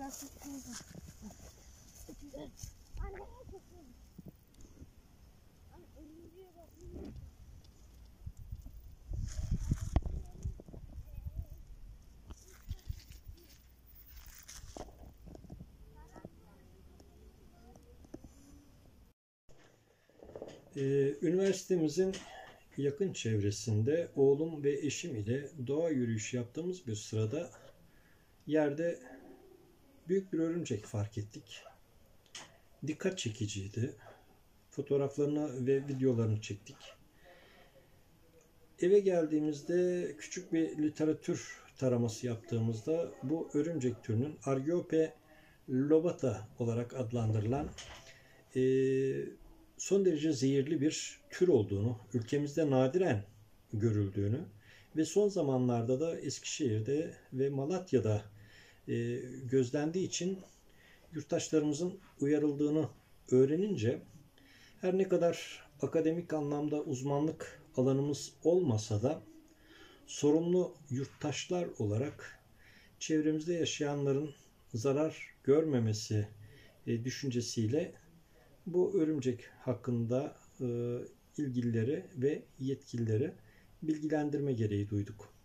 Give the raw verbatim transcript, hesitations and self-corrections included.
Ee, üniversitemizin yakın çevresinde oğlum ve eşim ile doğa yürüyüşü yaptığımız bir sırada yerde büyük bir örümcek fark ettik. Dikkat çekiciydi. Fotoğraflarını ve videolarını çektik. Eve geldiğimizde küçük bir literatür taraması yaptığımızda bu örümcek türünün Argiope lobata olarak adlandırılan e, son derece zehirli bir tür olduğunu, ülkemizde nadiren görüldüğünü ve son zamanlarda da Eskişehir'de ve Malatya'da e, gözlendiği için yurttaşlarımızın uyarıldığını öğrenince her ne kadar akademik anlamda uzmanlık alanımız olmasa da sorumlu yurttaşlar olarak çevremizde yaşayanların zarar görmemesi e, düşüncesiyle bu örümcek hakkında e, ilgilileri ve yetkilileri bilgilendirme gereği duyduk.